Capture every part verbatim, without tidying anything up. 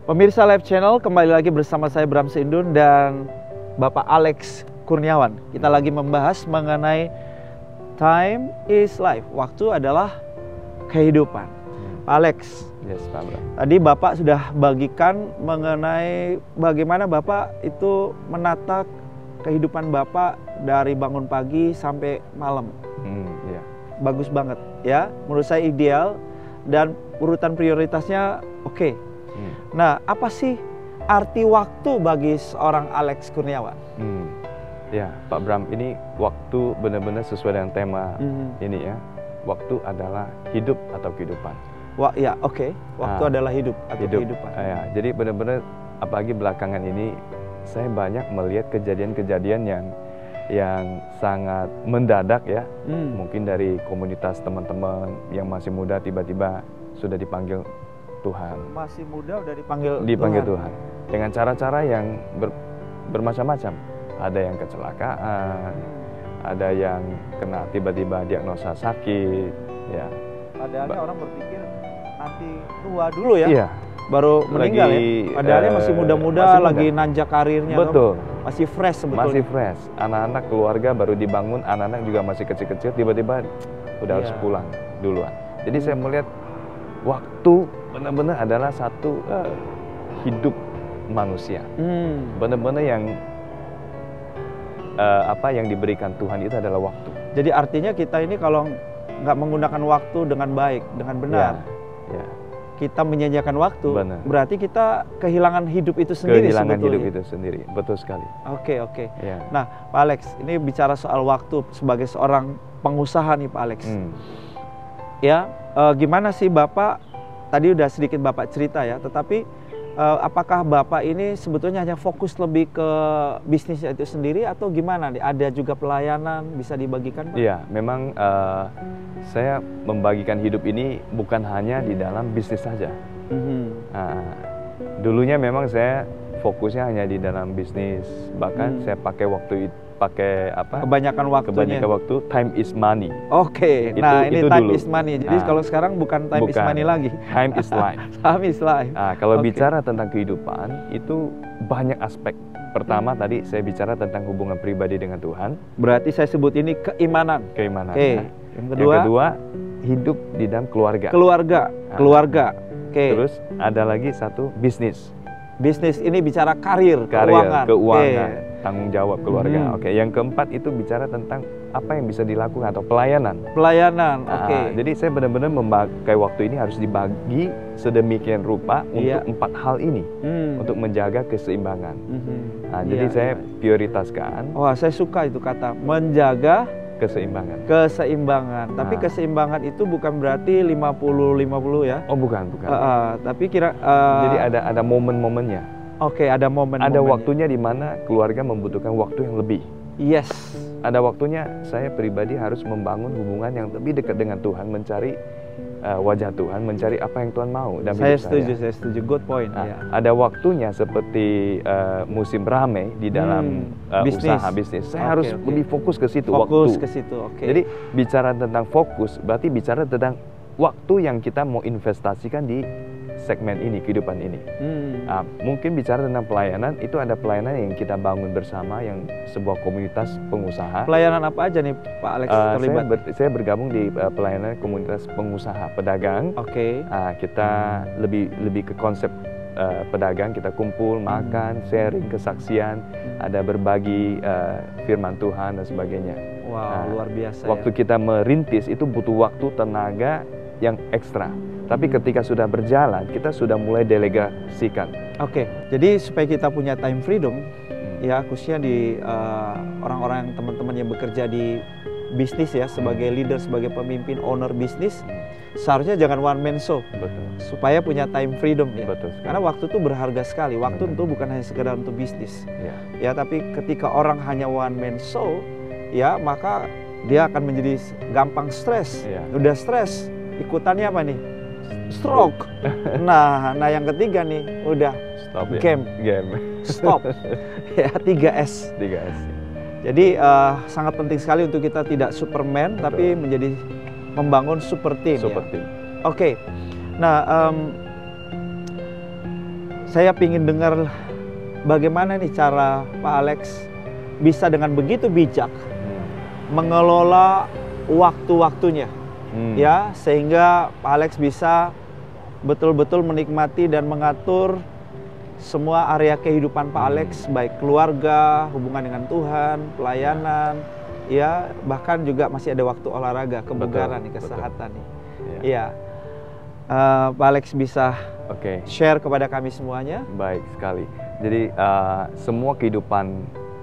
Pemirsa Live Channel, kembali lagi bersama saya Bram Seindun dan Bapak Alex Kurniawan. Kita lagi membahas mengenai time is life. Waktu adalah kehidupan. Pak Alex, yes, Pak Bram. Tadi Bapak sudah bagikan mengenai bagaimana Bapak itu menata kehidupan Bapak dari bangun pagi sampai malam. Hmm, ya. Bagus banget ya, menurut saya ideal dan urutan prioritasnya oke. Okay. Hmm. Nah, apa sih arti waktu bagi seorang Alex Kurniawan? Hmm. Ya, Pak Bram, ini waktu benar-benar sesuai dengan tema Hmm. ini ya. Waktu adalah hidup atau kehidupan. Wah, ya, oke. Okay. Waktu Nah, adalah hidup atau hidup, kehidupan. Ya, jadi benar-benar apalagi belakangan ini saya banyak melihat kejadian-kejadian yang yang sangat mendadak ya. Hmm. Mungkin dari komunitas teman-teman yang masih muda tiba-tiba sudah dipanggil Tuhan. Masih muda udah dipanggil Dipanggil Tuhan. Tuhan. Dengan cara-cara yang ber, bermacam-macam. Ada yang kecelakaan, ada yang kena tiba-tiba diagnosa sakit, ya. Padahal Ba- orang berpikir nanti tua dulu ya, Iya, baru meninggal lagi, ya. Padahal eh, masih muda-muda, masih muda. lagi nanjak karirnya. betul. Masih fresh sebetulnya. Masih fresh. Anak-anak keluarga baru dibangun, anak-anak juga masih kecil-kecil, tiba-tiba udah harus Iya. pulang duluan. Jadi saya melihat waktu benar-benar adalah satu eh, hidup manusia. Hmm. Benar-benar yang eh, apa yang diberikan Tuhan itu adalah waktu. Jadi artinya kita ini kalau nggak menggunakan waktu dengan baik, dengan benar, Ya, ya. kita menyanyiakan waktu, Benar. berarti kita kehilangan hidup itu sendiri. Kehilangan sebetulnya. hidup itu sendiri, betul sekali. Oke, oke. Ya. Nah, Pak Alex, ini bicara soal waktu sebagai seorang pengusaha nih, Pak Alex. Hmm. Ya, eh, gimana sih Bapak? Tadi udah sedikit Bapak cerita ya, tetapi eh, apakah Bapak ini sebetulnya hanya fokus lebih ke bisnisnya itu sendiri atau gimana nih? Ada juga pelayanan bisa dibagikan, Pak? Iya, memang eh, saya membagikan hidup ini bukan hanya di dalam bisnis saja. Mhm. Nah, dulunya memang saya fokusnya hanya di dalam bisnis, bahkan Hmm. saya pakai waktu itu pakai apa? Kebanyakan waktunya. Kebanyakan waktu time is money. Oke, Itu- nah ini itu time dulu. is money. Jadi Nah, kalau sekarang bukan time is bukan. money lagi. Time is life. Time is life. Nah, kalau Oke. bicara tentang kehidupan itu banyak aspek. Pertama tadi saya bicara tentang hubungan pribadi dengan Tuhan, Berarti saya sebut ini keimanan. keimanan. Oke. Nah, Yang kedua, yang kedua hidup di dalam keluarga. keluarga. Nah. Keluarga. Oke. Terus ada lagi satu bisnis, Bisnis ini bicara karir, karir, keuangan. keuangan, Oke. tanggung jawab keluarga. Hmm. Oke, yang keempat itu bicara tentang apa yang bisa dilakukan atau pelayanan. Pelayanan. Nah, Oke. jadi saya benar-benar memakai waktu ini harus dibagi sedemikian rupa Iya. untuk empat hal ini Hmm. untuk menjaga keseimbangan. Mhm. Nah, jadi Iya, saya iya. prioritaskan Wah, saya suka itu kata menjaga keseimbangan. keseimbangan. Tapi Nah. keseimbangan itu bukan berarti lima puluh lima puluh ya. Oh, bukan, bukan. Uh, uh, tapi kira uh, Jadi ada ada momen-momennya. Oke, ada momen. Ada waktunya di mana keluarga membutuhkan waktu yang lebih. Yes. Ada waktunya saya pribadi harus membangun hubungan yang lebih dekat dengan Tuhan, mencari uh, wajah Tuhan, mencari apa yang Tuhan mau dalam Saya hidup setuju, saya. saya setuju. Good point. Nah, Ya. ada waktunya seperti uh, musim ramai di dalam Hmm, uh, bisnis. usaha bisnis. Saya Oke, harus oke. lebih fokus ke situ Fokus waktu. ke situ. Oke. Jadi bicara tentang fokus berarti bicara tentang waktu yang kita mau investasikan di segmen ini, kehidupan ini. Hmm. Nah, mungkin bicara tentang pelayanan, itu ada pelayanan yang kita bangun bersama, yang sebuah komunitas pengusaha. Pelayanan apa aja nih Pak Alex Uh, saya, terlibat? ber- saya bergabung di uh, pelayanan komunitas pengusaha pedagang. Oke. Uh, kita lebih lebih ke konsep uh, pedagang, kita kumpul, makan, sharing, kesaksian, ada berbagi uh, firman Tuhan dan sebagainya. Wow, Nah, luar biasa. Waktu ya. kita merintis itu butuh waktu, tenaga yang ekstra. Tapi Hmm. ketika sudah berjalan, kita sudah mulai delegasikan. Oke. Jadi supaya kita punya time freedom, Hmm. ya khususnya di uh, orang-orang yang teman-teman yang bekerja di bisnis ya, sebagai leader, sebagai pemimpin, owner bisnis, seharusnya jangan one man show. Betul. Supaya punya time freedom ya. Betul sekali. Karena waktu itu berharga sekali. Waktu Benar. itu bukan hanya sekedar untuk bisnis. Ya. Ya, tapi ketika orang hanya one man show, ya maka dia akan menjadi gampang stres. Ya. Udah stres, ikutannya apa nih? Stroke. Nah, nah yang ketiga nih, udah Stop ya. Game. Game. stop. Ya, tiga S. tiga S. Jadi uh, sangat penting sekali untuk kita tidak Superman, Betul. tapi menjadi membangun super team. Super ya. team. Oke. Nah, um, saya ingin dengar bagaimana nih cara Pak Alex bisa dengan begitu bijak Hmm. mengelola waktu-waktunya, Hmm. ya, sehingga Pak Alex bisa betul-betul menikmati dan mengatur semua area kehidupan Pak Alex, baik keluarga, hubungan dengan Tuhan, pelayanan, ya, bahkan juga masih ada waktu olahraga, kebugaran, nih, betul. kesehatan nih. Ya. Iya. Eh, Pak Alex bisa Oke, share kepada kami semuanya. baik sekali. Jadi uh, semua kehidupan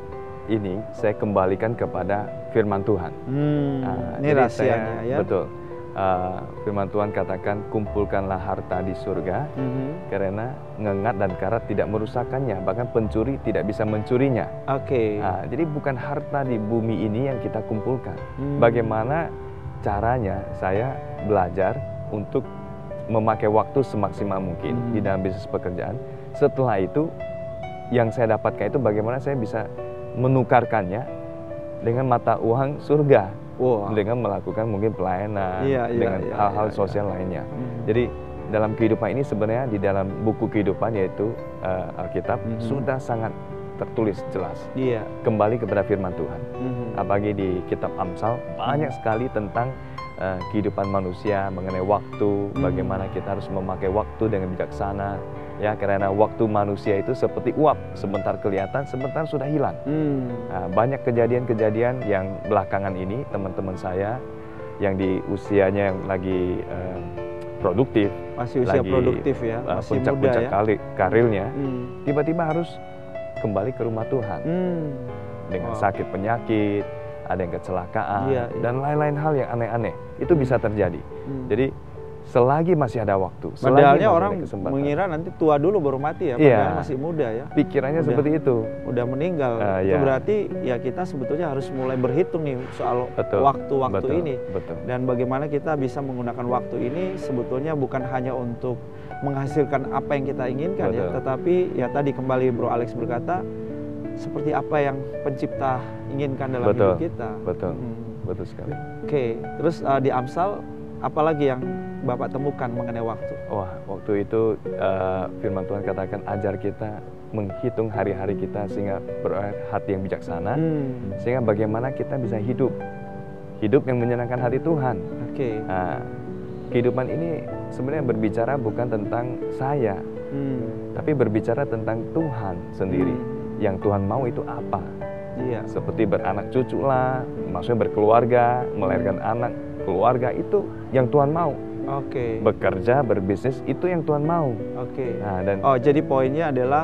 ini saya kembalikan kepada firman Tuhan. Hmm, Nah, ini jadi rahasianya saya- ya. Betul. Uh, firman Tuhan katakan, kumpulkanlah harta di surga, Mhm. karena ngengat dan karat tidak merusakkannya, bahkan pencuri tidak bisa mencurinya. Oke. Nah, jadi bukan harta di bumi ini yang kita kumpulkan. Hmm. Bagaimana caranya saya belajar untuk memakai waktu semaksimal mungkin Hmm. di dalam bisnis pekerjaan. Setelah itu, yang saya dapatkan itu bagaimana saya bisa menukarkannya dengan mata uang surga. Wah. Dengan melakukan mungkin pelayanan, Iya, iya, dengan iya, hal-hal iya, sosial iya. lainnya. Hmm. Jadi dalam kehidupan ini sebenarnya di dalam buku kehidupan yaitu uh, Alkitab Mhm. sudah sangat tertulis jelas. Iya. Kembali kepada firman Tuhan. Mhm. Apalagi di kitab Amsal banyak sekali tentang uh, kehidupan manusia mengenai waktu, Hmm. bagaimana kita harus memakai waktu dengan bijaksana. Ya, karena waktu manusia itu seperti uap, sebentar kelihatan, sebentar sudah hilang. Hmm. Nah, banyak kejadian-kejadian yang belakangan ini teman-teman saya yang di usianya yang lagi uh, produktif, Masih usia lagi, produktif ya, uh, masih muda puncak-puncak ya. kali- karirnya, Hmm. tiba-tiba harus kembali ke rumah Tuhan Hmm. dengan Wow. sakit penyakit, ada yang kecelakaan, Iya, iya. dan lain-lain hal yang aneh-aneh. Itu bisa terjadi. Hmm. Jadi selagi masih ada waktu, selagi Padahal masih orang ada kesempatan, mengira nanti tua dulu baru mati ya, Iya. padahal masih muda ya. pikirannya Udah. seperti itu. Udah meninggal. Ah, Itu iya. berarti ya kita sebetulnya harus mulai berhitung nih soal Betul. waktu-waktu Betul. ini. Betul. Dan bagaimana kita bisa menggunakan waktu ini sebetulnya bukan hanya untuk menghasilkan apa yang kita inginkan ya, Betul. tetapi ya tadi kembali Bro Alex berkata seperti apa yang pencipta inginkan dalam Betul. hidup kita. Betul. Hmm. Betul sekali. Oke, terus uh, di Amsal apalagi yang Bapak temukan mengenai waktu? Wah, waktu itu uh, firman Tuhan katakan, ajar kita menghitung hari-hari kita sehingga berhati yang bijaksana, Hmm. sehingga bagaimana kita bisa hidup hidup yang menyenangkan hati Tuhan. Oke. Nah, kehidupan ini sebenarnya berbicara bukan tentang saya, Hmm. tapi berbicara tentang Tuhan sendiri. Hmm. Yang Tuhan mau itu apa? Iya. Seperti beranak cucu lah, maksudnya berkeluarga, melahirkan anak, keluarga, itu yang Tuhan mau. Oke. Bekerja, berbisnis, itu yang Tuhan mau. Oke. Nah, dan Oh, jadi poinnya adalah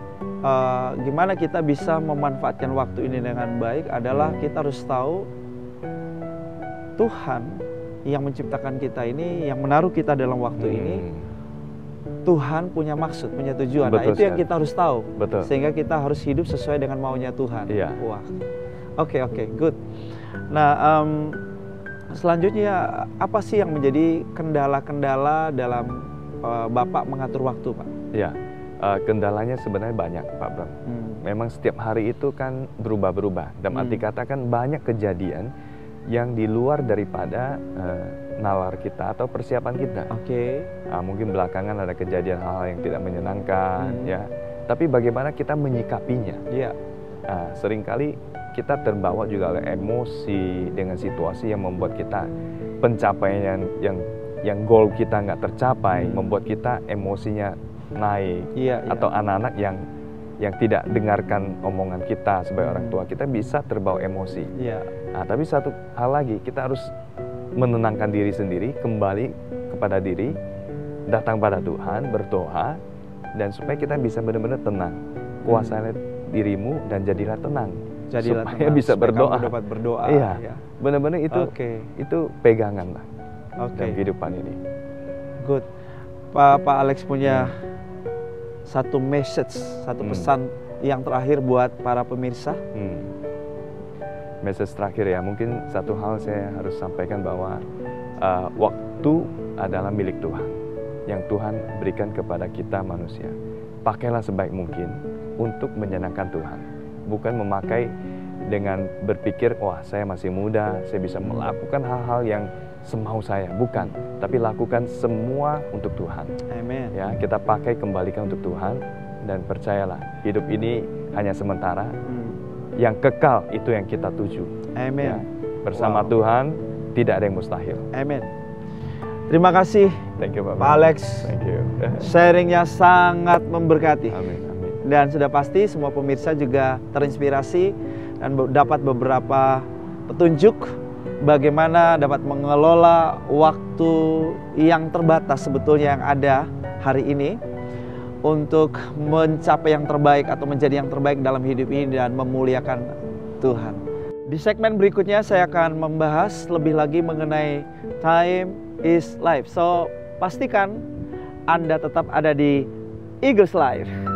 eh, gimana kita bisa memanfaatkan waktu ini dengan baik adalah kita harus tahu Tuhan yang menciptakan kita ini, yang menaruh kita dalam waktu Hmm, ini, Tuhan punya maksud, punya tujuan. Nah, Betul itu yang sekali. kita harus tahu. Betul. Sehingga kita harus hidup sesuai dengan maunya Tuhan. Iya. Wah. Oke, oke, good. Nah, em, selanjutnya apa sih yang menjadi kendala-kendala dalam eh, Bapak mengatur waktu, Pak? ya, eh, kendalanya sebenarnya banyak, Pak Bram. Hmm. Memang setiap hari itu kan berubah-berubah. Dalam Hmm. arti kata kan banyak kejadian yang di luar daripada eh, nalar kita atau persiapan kita. Oke. Ah, mungkin belakangan ada kejadian hal-hal yang tidak menyenangkan, Hmm. ya. Tapi bagaimana kita menyikapinya? Iya. Nah, seringkali kita terbawa juga oleh emosi dengan situasi yang membuat kita pencapaian yang yang, yang goal kita nggak tercapai, Hmm. membuat kita emosinya naik. Iya, iya. Atau anak-anak yang yang tidak dengarkan omongan kita sebagai orang tua, kita bisa terbawa emosi. Iya. Nah, tapi satu hal lagi, kita harus menenangkan diri sendiri, kembali kepada diri, datang pada Tuhan, berdoa, dan supaya kita bisa benar-benar tenang. Kuasailah dirimu dan jadilah tenang. Jadilah supaya tenang, bisa supaya berdoa. kamu dapat berdoa. Iya, Ya. benar-benar itu Oke. itu pegangan lah Oke. dalam kehidupan ini. Good. Pak Pak Alex punya satu message, satu Hmm. pesan yang terakhir buat para pemirsa. Hmm. Message terakhir ya, mungkin satu hal saya harus sampaikan bahwa uh, waktu adalah milik Tuhan, yang Tuhan berikan kepada kita manusia. Pakailah sebaik mungkin untuk menyenangkan Tuhan, bukan memakai dengan berpikir, wah saya masih muda, saya bisa melakukan hal-hal yang semau saya, bukan, tapi lakukan semua untuk Tuhan. Amin. Ya, kita pakai kembalikan untuk Tuhan, dan percayalah, hidup ini hanya sementara. Hmm. Yang kekal itu yang kita tuju. Amin. Ya, bersama Wow. Tuhan tidak ada yang mustahil. Amin. Terima kasih Thank you, Pak Pak Alex. Thank you. Sharingnya sangat memberkati. Amin, amin. Dan sudah pasti semua pemirsa juga terinspirasi dan be- dapat beberapa petunjuk bagaimana dapat mengelola waktu yang terbatas sebetulnya yang ada hari ini untuk mencapai yang terbaik atau menjadi yang terbaik dalam hidup ini dan memuliakan Tuhan. Di segmen berikutnya saya akan membahas lebih lagi mengenai time is life. So, pastikan Anda tetap ada di Eagles Life.